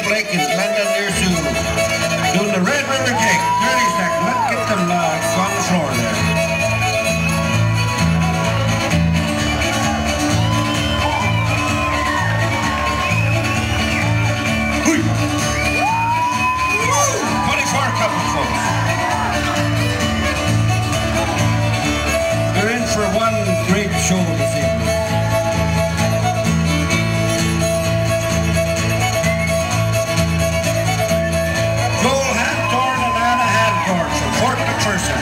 Lake in Glendon near Sioux. Doing the Red River Jig. 30 seconds. Let's get them on the floor there. Couple folks. We're in for one great show this evening. Joel Hanthorne and Anna Hanthorne from Fort McPherson.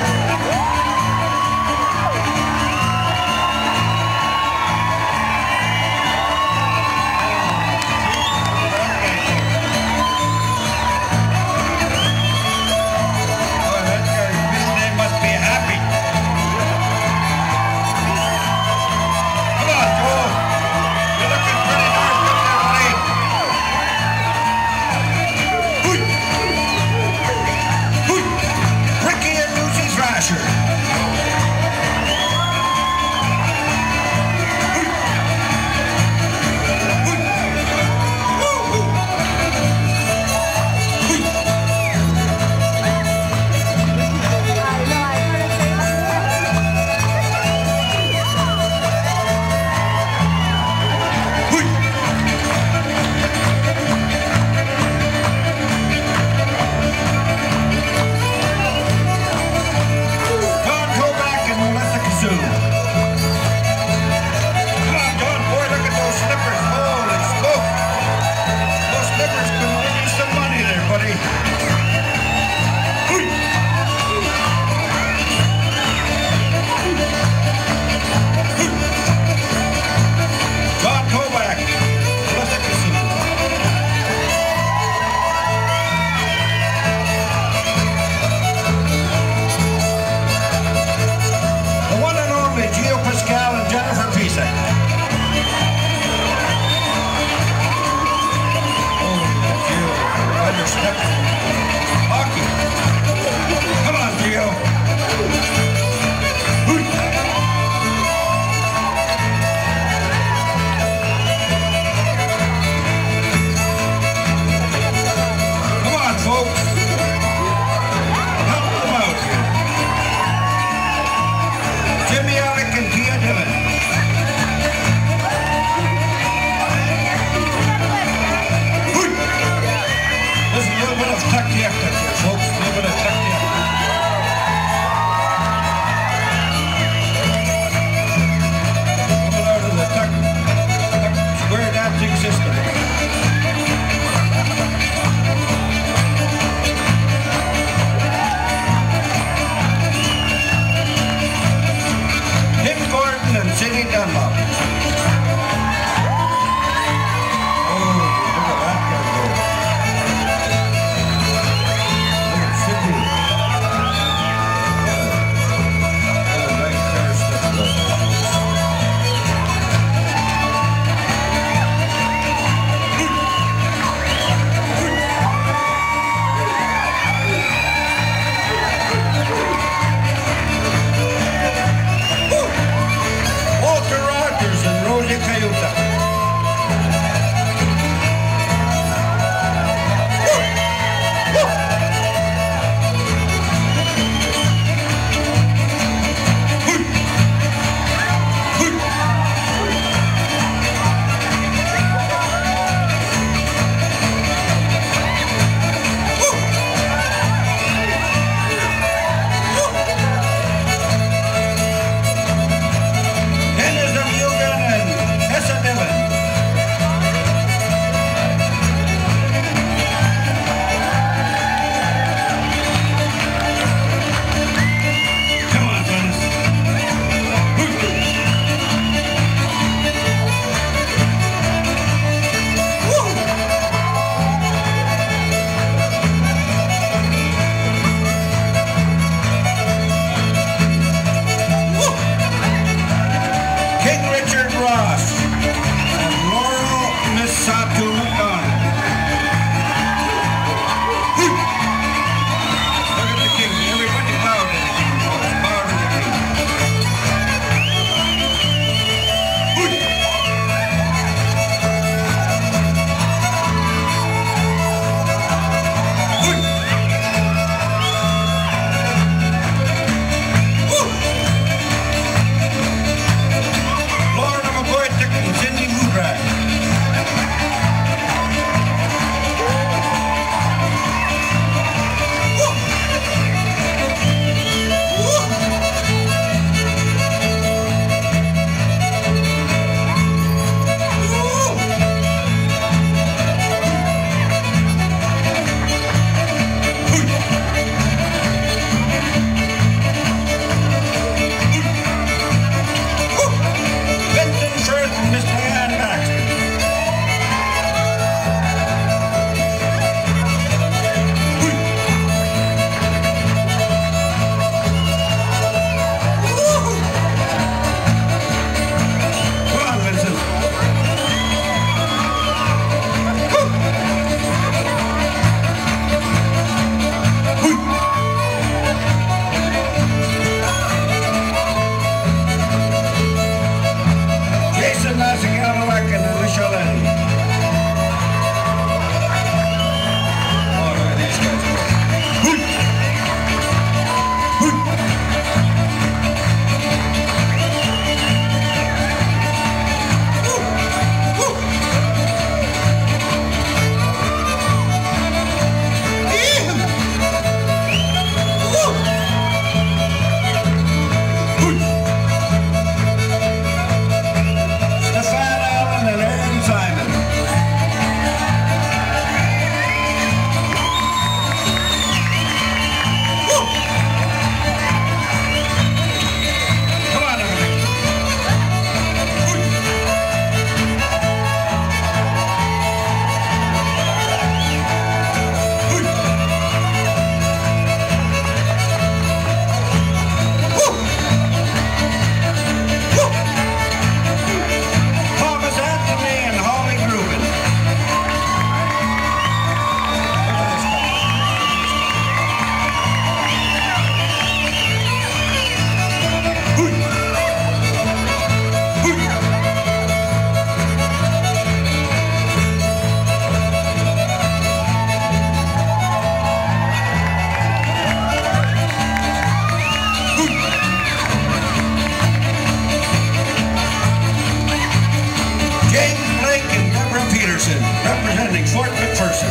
McPherson, representing Fort McPherson.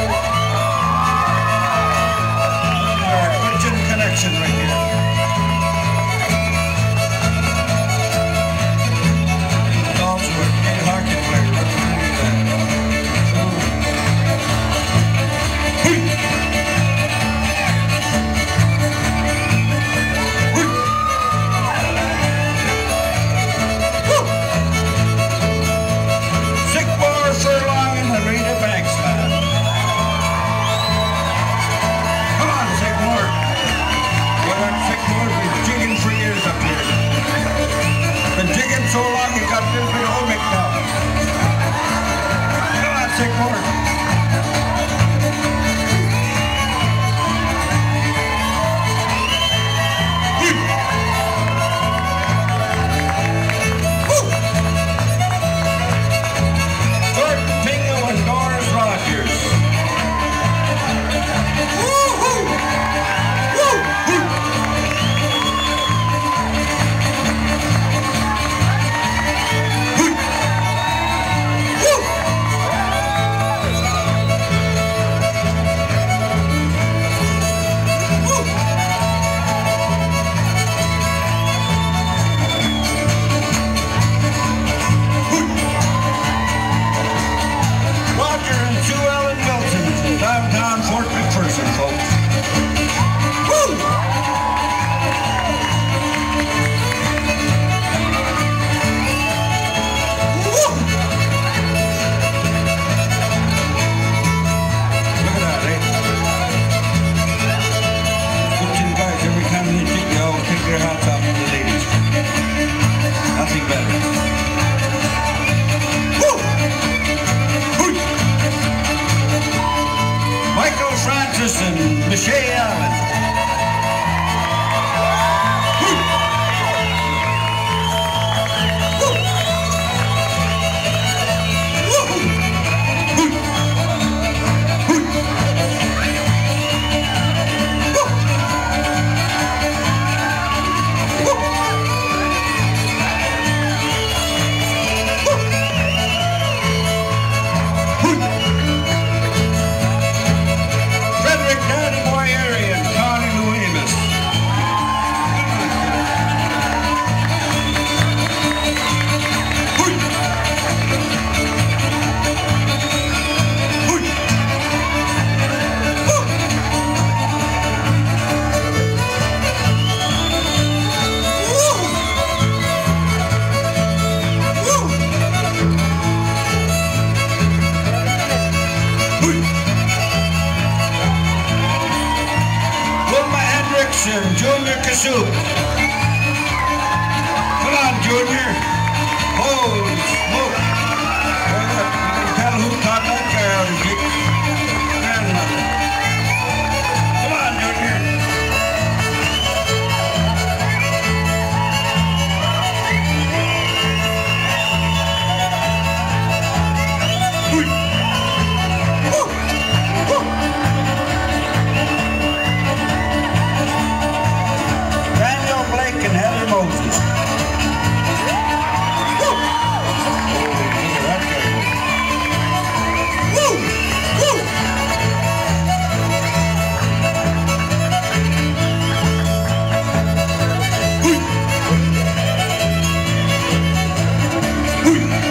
Our Christian connection right here. Also a gay hockey player representing so long you got a little bit of omic now. Come on, Sycamore. Thornton Tingle and Doris Rogers. Downtown Fort McPherson, folks. Woo! Woo! Look at that, eh? Good to you guys, every time they jig, they all take their hats off to the ladies. Nothing better. Michael Francis and Michelle Allen. And Junior Kassoub. Come on, Junior. Holy smoke. You can tell who taught that guy how to jig. Grandmother. Come on, Junior. Moses. Woo!